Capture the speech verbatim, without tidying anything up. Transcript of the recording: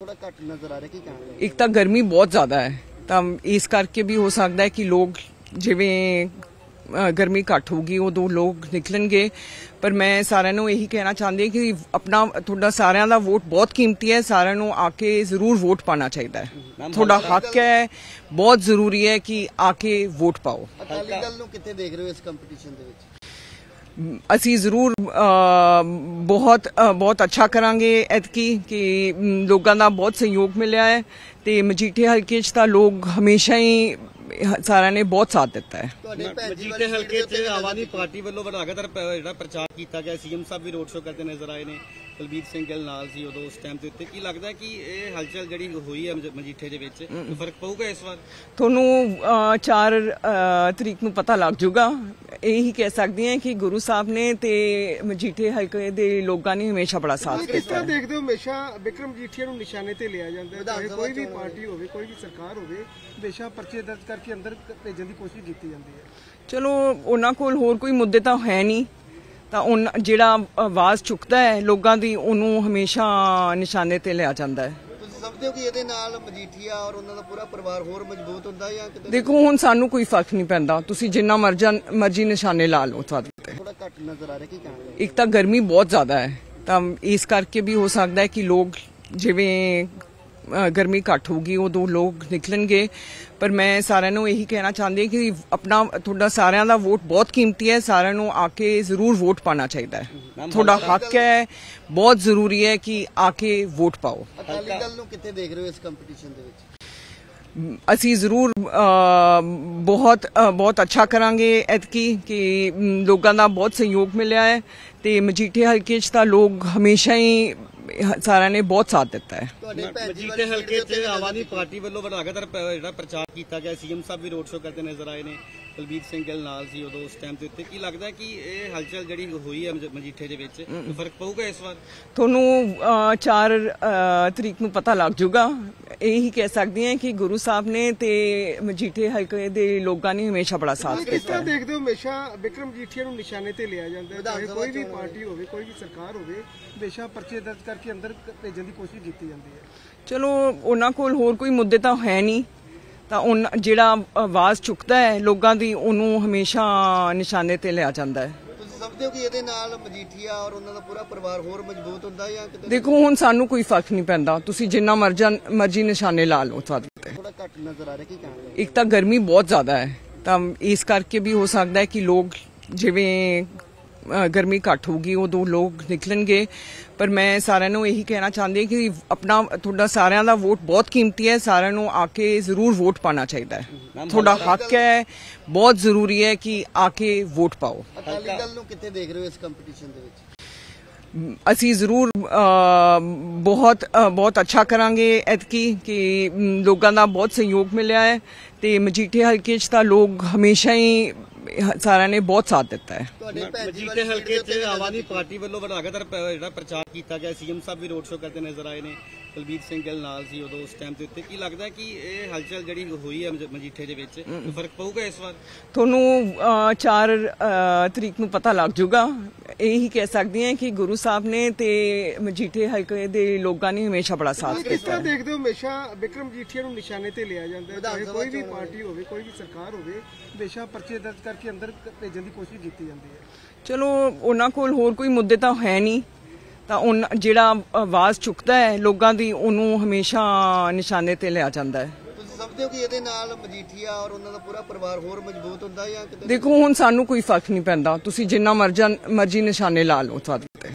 थोड़ा घट नजर आ रहा की कहना एक तो गर्मी बहुत ज्यादा है तो इस करके भी हो सकता है कि लोग जिवें गर्मी घट होगी उदों लोग निकलणगे। पर मैं सारिਆਂ ਨੂੰ यही कहना चाहती कि अपना थोड़ा सारिਆਂ ਦਾ वोट बहुत कीमती है, सारिਆਂ ਨੂੰ आके जरूर वोट पाना चाहिए है, थोड़ा हक है, बहुत जरूरी है कि आके वोट पाओ। अकाली दल ਨੂੰ ਕਿੱਥੇ ਦੇਖ ਰਹੇ ਹੋ ਇਸ ਕੰਪੀਟੀਸ਼ਨ ਦੇ ਵਿੱਚ? ਅਸੀਂ ਜ਼ਰੂਰ बहुत बहुत अच्छा करांगे ਐਤਕੀ कि लोगों का बहुत सहयोग मिला है ਤੇ ਮਜੀਠੇ ਹਲਕੇ 'ਚ ਤਾਂ ਲੋਕ ਹਮੇਸ਼ਾ ਹੀ ਸਾਰਿਆਂ ਨੇ ਬਹੁਤ ਸਾਥ ਦਿੱਤਾ ਹੈ। ਮਜੀਠੇ ਹਲਕੇ 'ਚ ਆਮ ਆਦਮੀ ਪਾਰਟੀ ਵੱਲੋਂ ਲਗਾਤਾਰ ਜਿਹੜਾ ਪ੍ਰਚਾਰ ਕੀਤਾ ਗਿਆ, ਸੀਐਮ ਸਾਹਿਬ ਵੀ ਰੋਡ ਸ਼ੋਅ ਕਰਦੇ ਨਜ਼ਰ ਆਏ ਨੇ, ਕੁਲਬੀਰ ਸਿੰਘ ਗਿੱਲ ਨਾਲ ਸੀ ਉਦੋਂ ਉਸ ਟਾਈਮ ਦੇ ਉੱਤੇ। ਕੀ ਲੱਗਦਾ ਕਿ ਇਹ ਹਲਚਲ ਜਿਹੜੀ ਹੋਈ ਹੈ ਮਜੀਠੇ ਦੇ ਵਿੱਚ ਫਰਕ ਪਊਗਾ ਇਸ ਵਾਰ? ਤੁਹਾਨੂੰ ਚਾਰ ਤਰੀਕ ਨੂੰ ਪਤਾ ਲੱਗ ਜਾਊਗਾ। ਇਹੀ ਕਹਿ ਸਕਦੀ ਹਾਂ ਕਿ ਗੁਰੂ ਸਾਹਿਬ ਨੇ ਤੇ ਮਜੀਠੇ ਹਲਕੇ ਦੇ ਲੋਕਾਂ ਨੇ ਹਮੇਸ਼ਾ ਬੜਾ ਸਾਥ ਦਿੱਤਾ। ਇਸ ਤਰ੍ਹਾਂ ਦੇਖਦੇ ਹੋ ਹਮੇਸ਼ਾ ਬਿਕਰਮ ਮਜੀਠੀਆ ਨੂੰ ਨਿਸ਼ਾਨੇ ਤੇ ਲਿਆ ਜਾਂਦਾ ਹੈ, ਚਾਹੇ ਕੋਈ ਵੀ ਪਾਰਟੀ ਹੋਵੇ, ਕੋਈ ਵੀ ਸਰਕਾਰ ਹੋਵੇ, ਹਮੇਸ਼ਾ ਪਰਚੇ ਦਰਜ ਕਰਕੇ ਅੰਦਰ ਭੇਜਣ ਦੀ ਕੋਸ਼ਿਸ਼ ਕੀਤੀ ਜਾਂਦੀ ਹੈ। ਚਲੋ ਉਹਨਾਂ ਕੋਲ ਹੋਰ ਕੋਈ ਮੁੱਦੇ ਤਾਂ ਹੈ ਨਹੀਂ, ਤਾਂ ਜਿਹੜਾ ਆਵਾਜ਼ ਚੁੱਕਦਾ ਹੈ ਲੋਕਾਂ ਦੀ ਉਹਨੂੰ ਹਮੇਸ਼ਾ ਨਿਸ਼ਾਨੇ ਤੇ ਲਿਆ ਜਾਂਦਾ ਹੈ। ਤੁਸੀਂ ਸਮਝਦੇ ਹੋ ਕਿ ਇਹਦੇ ਨਾਲ ਮਜੀਠੀਆ ਔਰ ਉਹਨਾਂ ਦਾ ਪੂਰਾ ਪਰਿਵਾਰ ਹੋਰ ਮਜ਼ਬੂਤ ਹੁੰਦਾ ਜਾਂ ਕਿਤੇ? ਦੇਖੋ ਹੁਣ ਸਾਨੂੰ ਕੋਈ ਫਰਕ ਨਹੀਂ ਪੈਂਦਾ, ਤੁਸੀਂ ਜਿੰਨਾ ਮਰਜ਼ੀ ਨਿਸ਼ਾਨੇ ਲਾ ਲਓ। ਤੁਹਾਡੇ ਤੇ ਥੋੜਾ ਘੱਟ ਨਜ਼ਰ ਆ ਰਿਹਾ ਕੀ ਕਹਿਣਾ? ਇੱਕ ਤਾਂ ਗਰਮੀ ਬਹੁਤ ਜ਼ਿਆਦਾ ਹੈ ਤਾਂ ਇਸ ਕਰਕੇ ਵੀ ਹੋ ਸਕਦਾ ਹੈ ਕਿ ਲੋਕ ਜਿਵੇਂ गर्मी घट होगी उदों लोग निकलणगे। पर मैं सारिਆਂ ਨੂੰ यही कहना चाहती कि अपना थोड़ा सारिਆਂ ਦਾ वोट बहुत कीमती है, सारिਆਂ ਨੂੰ आके जरूर वोट पाना चाहिए है, थोड़ा हक है, बहुत जरूरी है कि आके वोट पाओ। अकाली दल ਨੂੰ ਕਿੱਥੇ ਦੇਖ ਰਹੇ ਹੋ ਇਸ ਕੰਪੀਟੀਸ਼ਨ ਦੇ ਵਿੱਚ? ਅਸੀਂ ਜ਼ਰੂਰ बहुत बहुत अच्छा करांगे ਐਤਕੀ कि ਲੋਕਾਂ ਦਾ ਬਹੁਤ सहयोग मिला है ਤੇ ਮਜੀਠੇ ਹਲਕੇ 'ਚ ਤਾਂ ਲੋਕ ਹਮੇਸ਼ਾ ਹੀ ਸਾਰਿਆਂ ਨੇ ਬਹੁਤ ਸਾਥ ਦਿੱਤਾ ਹੈ। ਮਜੀਠੇ ਹਲਕੇ 'ਚ ਆਮ ਆਦਮੀ ਪਾਰਟੀ ਵੱਲੋਂ ਲਗਾਤਾਰ ਜਿਹੜਾ ਪ੍ਰਚਾਰ ਕੀਤਾ ਗਿਆ, ਸੀਐਮ ਸਾਹਿਬ ਵੀ ਰੋਡ ਸ਼ੋਅ ਕਰਦੇ ਨਜ਼ਰ ਆਏ ਨੇ, ਕੁਲਬੀਰ ਸਿੰਘ ਗਿੱਲ ਨਾਲ ਸੀ ਉਦੋਂ ਉਸ ਟਾਈਮ ਦੇ ਉੱਤੇ। ਕੀ ਲੱਗਦਾ ਕਿ ਇਹ ਹਲਚਲ ਜਿਹੜੀ ਹੋਈ ਹੈ ਮਜੀਠੇ ਦੇ ਵਿੱਚ ਫਰਕ ਪਊਗਾ ਇਸ ਵਾਰ? ਤੁਹਾਨੂੰ ਚਾਰ ਤਰੀਕ ਨੂੰ ਪਤਾ ਲੱਗ ਜਾਊਗਾ। ਇਹੀ ਕਹਿ ਸਕਦੀ ਹਾਂ ਕਿ ਗੁਰੂ ਸਾਹਿਬ ਨੇ ਤੇ ਮਜੀਠੇ ਹਲਕੇ ਦੇ ਲੋਕਾਂ ਨੇ ਹਮੇਸ਼ਾ ਬੜਾ ਸਾਥ ਦਿੱਤਾ। ਇਸ ਤਰ੍ਹਾਂ ਦੇਖਦੇ ਹੋ ਹਮੇਸ਼ਾ ਬਿਕਰਮ ਮਜੀਠੀਆ ਨੂੰ ਨਿਸ਼ਾਨੇ ਤੇ ਲਿਆ ਜਾਂਦਾ ਹੈ, ਚਾਹੇ ਕੋਈ ਵੀ ਪਾਰਟੀ ਹੋਵੇ, ਕੋਈ ਵੀ ਸਰਕਾਰ ਹੋਵੇ, ਹਮੇਸ਼ਾ ਪਰਚੇ ਦਰਜ ਕਰਕੇ ਅੰਦਰ ਭੇਜਣ ਦੀ ਕੋਸ਼ਿਸ਼ ਕੀਤੀ ਜਾਂਦੀ ਹੈ। ਚਲੋ ਉਹਨਾਂ ਕੋਲ ਹੋਰ ਕੋਈ ਮੁੱਦੇ ਤਾਂ ਹੈ ਨਹੀਂ, ਤਾਂ ਜਿਹੜਾ ਆਵਾਜ਼ ਚੁੱਕਦਾ ਹੈ ਲੋਕਾਂ ਦੀ ਉਹਨੂੰ ਹਮੇਸ਼ਾ ਨਿਸ਼ਾਨੇ ਤੇ ਲਿਆ ਜਾਂਦਾ ਹੈ। ਤੁਸੀਂ ਸਮਝਦੇ ਹੋ ਕਿ ਇਹਦੇ ਨਾਲ ਮਜੀਠੀਆ ਔਰ ਉਹਨਾਂ ਦਾ ਪੂਰਾ ਪਰਿਵਾਰ ਹੋਰ ਮਜ਼ਬੂਤ ਹੁੰਦਾ ਜਾਂ ਕਿਤੇ? ਦੇਖੋ ਹੁਣ ਸਾਨੂੰ ਕੋਈ ਫਰਕ ਨਹੀਂ ਪੈਂਦਾ, ਤੁਸੀਂ ਜਿੰਨਾ ਮਰਜ਼ੀ ਨਿਸ਼ਾਨੇ ਲਾ ਲਓ। ਤੁਹਾਡੇ ਤੇ ਥੋੜਾ ਘੱਟ ਨਜ਼ਰ ਆ ਰਿਹਾ ਕੀ ਕਹਿਣਾ? ਇੱਕ ਤਾਂ ਗਰਮੀ ਬਹੁਤ ਜ਼ਿਆਦਾ ਹੈ ਤਾਂ ਇਸ ਕਰਕੇ ਵੀ ਹੋ ਸਕਦਾ ਹੈ ਕਿ ਲੋਕ ਜਿਵੇਂ गर्मी घट होगी उदों लोग निकलणगे। पर मैं सारिਆਂ ਨੂੰ यही कहना चाहती कि अपना थोड़ा सारिਆਂ ਦਾ वोट बहुत कीमती है, सारिਆਂ ਨੂੰ आके जरूर वोट पाना चाहिए है, थोड़ा हक है, बहुत जरूरी है कि आके वोट पाओ। अकाली दल ਨੂੰ ਕਿੱਥੇ ਦੇਖ ਰਹੇ ਹੋ ਇਸ ਕੰਪੀਟੀਸ਼ਨ ਦੇ ਵਿੱਚ? ਅਸੀਂ ਜ਼ਰੂਰ बहुत बहुत अच्छा करांगे ਐਤਕੀ कि ਲੋਕਾਂ ਦਾ ਬਹੁਤ सहयोग मिला है ਤੇ ਮਜੀਠੇ ਹਲਕੇ 'ਚ ਤਾਂ ਲੋਕ ਹਮੇਸ਼ਾ ਹੀ ਸਾਰਿਆਂ ਨੇ ਬਹੁਤ ਸਾਥ ਦਿੱਤਾ ਹੈ। ਮਜੀਠੇ ਹਲਕੇ 'ਚ ਆਮ ਆਦਮੀ ਪਾਰਟੀ ਵੱਲੋਂ ਲਗਾਤਾਰ ਜਿਹੜਾ ਪ੍ਰਚਾਰ ਕੀਤਾ ਗਿਆ, ਸੀਐਮ ਸਾਹਿਬ ਵੀ ਰੋਡ ਸ਼ੋਅ ਕਰਦੇ ਨਜ਼ਰ ਆਏ ਨੇ, ਕੁਲਬੀਰ ਸਿੰਘ ਗਿੱਲ ਨਾਲ ਸੀ ਉਦੋਂ ਉਸ ਟਾਈਮ ਦੇ ਉੱਤੇ। ਕੀ ਲੱਗਦਾ ਕਿ ਇਹ ਹਲਚਲ ਜਿਹੜੀ ਹੋਈ ਹੈ ਮਜੀਠੇ ਦੇ ਵਿੱਚ ਫਰਕ ਪਊਗਾ ਇਸ ਵਾਰ? ਤੁਹਾਨੂੰ ਚਾਰ ਤਰੀਕ ਨੂੰ ਪਤਾ ਲੱਗ ਜਾਊਗਾ। ਇਹੀ ਕਹਿ ਸਕਦੀ ਹਾਂ ਕਿ ਗੁਰੂ ਸਾਹਿਬ ਨੇ ਤੇ ਮਜੀਠੇ ਹਲਕੇ ਦੇ ਲੋਕਾਂ ਨੇ ਹਮੇਸ਼ਾ ਬੜਾ ਸਾਥ ਦਿੱਤਾ। ਇਸ ਤਰ੍ਹਾਂ ਦੇਖਦੇ ਹੋ ਹਮੇਸ਼ਾ ਬਿਕਰਮ ਮਜੀਠੀਆ ਨੂੰ ਨਿਸ਼ਾਨੇ ਤੇ ਲਿਆ ਜਾਂਦਾ ਹੈ, ਚਾਹੇ ਕੋਈ ਵੀ ਪਾਰਟੀ ਹੋਵੇ, ਕੋਈ ਵੀ ਸਰਕਾਰ ਹੋਵੇ, ਹਮੇਸ਼ਾ ਪਰਚੇ ਦਰਜ ਕਰਕੇ ਅੰਦਰ ਭੇਜਣ ਦੀ ਕੋਸ਼ਿਸ਼ ਕੀਤੀ ਜਾਂਦੀ ਹੈ। ਚਲੋ ਉਹਨਾਂ ਕੋਲ ਹੋਰ ਕੋਈ ਮੁੱਦੇ ਤਾਂ ਹੈ ਨਹੀਂ, ਤਾਂ ਜਿਹੜਾ ਆਵਾਜ਼ ਚੁੱਕਦਾ ਹੈ ਲੋਕਾਂ ਦੀ ਉਹਨੂੰ ਹਮੇਸ਼ਾ ਨਿਸ਼ਾਨੇ ਤੇ ਲਿਆ ਜਾਂਦਾ ਹੈ। ਤੁਸੀਂ ਸਮਝਦੇ ਹੋ ਕਿ ਇਹਦੇ ਨਾਲ ਮਜੀਠੀਆ ਔਰ ਉਹਨਾਂ ਦਾ ਪੂਰਾ ਪਰਿਵਾਰ ਹੋਰ ਮਜ਼ਬੂਤ ਹੁੰਦਾ ਜਾਂ ਕਿਤੇ? ਦੇਖੋ ਹੁਣ ਸਾਨੂੰ ਕੋਈ ਫਰਕ ਨਹੀਂ ਪੈਂਦਾ, ਤੁਸੀਂ ਜਿੰਨਾ ਮਰਜ਼ੀ ਨਿਸ਼ਾਨੇ ਲਾ ਲਓ। ਤੁਹਾਡੇ ਤੇ